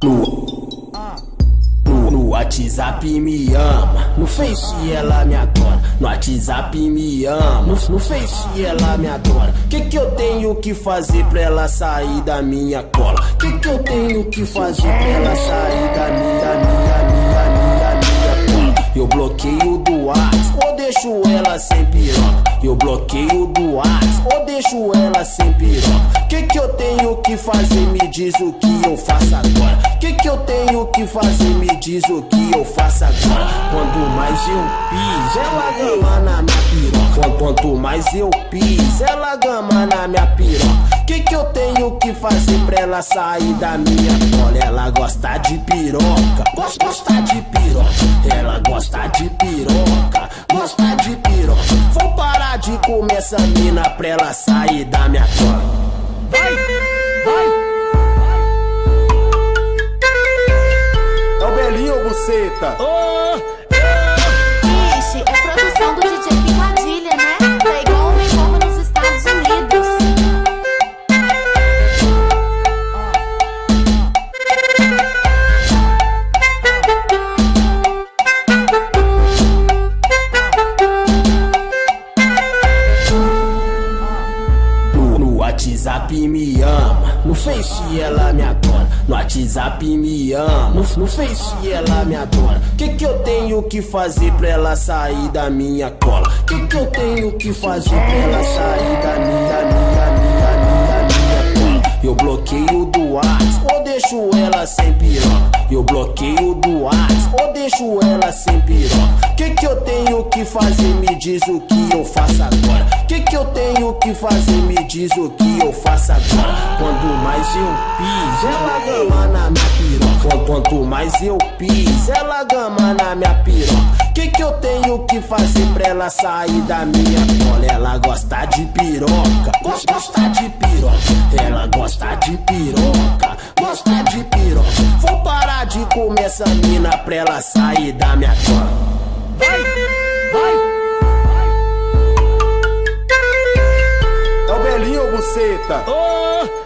No WhatsApp me ama, no Face ela me adora. No WhatsApp me ama, no Face ela me adora. Que eu tenho que fazer pra ela sair da minha cola? Que eu tenho que fazer pra ela sair da minha cola? Eu bloqueio do WhatsApp ou deixo ela sem piroca. Eu bloqueio do WhatsApp ou deixo ela sem piroca. Que eu tenho que fazer? Me diz o que eu faço agora. Que eu tenho que fazer? Me diz o que eu faço agora. Quanto mais eu piso, ela gama na minha piroca. Quanto mais eu piso, ela gama na minha piroca. Que eu tenho que fazer pra ela sair da minha cola? Ela gosta de piroca, gosta de piroca. Ela gosta de piroca, gosta de piroca. Vou parar de comer essa mina pra ela sair da minha cola. Vai, vai. É o Belinho ou Buceta? Ixi, é produção do DJ Picadilha, né? Tá igual o Mengomo nos Estados Unidos. No WhatsApp me ama, no Face ela me adora. No WhatsApp me ama, no Face ela me adora. Que eu tenho que fazer pra ela sair da minha cola? Que eu tenho que fazer pra ela sair da minha cola? Eu bloqueio do WhatsApp ou deixo ela sem piroca. Eu bloqueio do WhatsApp ou deixo ela sem piroca. Que eu tenho que fazer? Me diz o que eu faço agora. Que eu tenho que fazer? Me diz o que eu faço agora. Quanto mais eu piso, ela gama na minha piroca. Quanto mais eu piso, ela gama na minha piroca. Que eu tenho que fazer pra ela sair da minha cola? Ela gosta de piroca, gosta de piroca. Ela gosta de piroca, gosta de piroca. Vou parar de comer essa mina pra ela sair da minha cola. Vai, vai. É o Belinho ou Buceta?